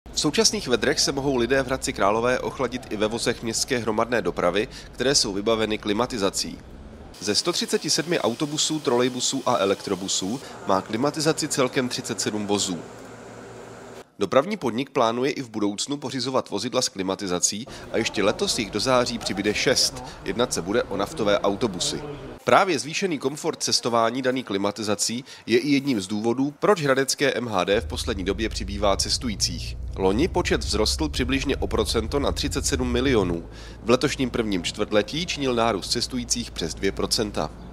V současných vedrech se mohou lidé v Hradci Králové ochladit i ve vozech městské hromadné dopravy, které jsou vybaveny klimatizací. Ze 137 autobusů, trolejbusů a elektrobusů má klimatizaci celkem 37 vozů. Dopravní podnik plánuje i v budoucnu pořizovat vozidla s klimatizací a ještě letos jich do září přibude 6. Jednat se bude o naftové autobusy. Právě zvýšený komfort cestování daný klimatizací je i jedním z důvodů, proč hradecké MHD v poslední době přibývá cestujících. Loni počet vzrostl přibližně o procento na 37 milionů. V letošním prvním čtvrtletí činil nárůst cestujících přes 2%.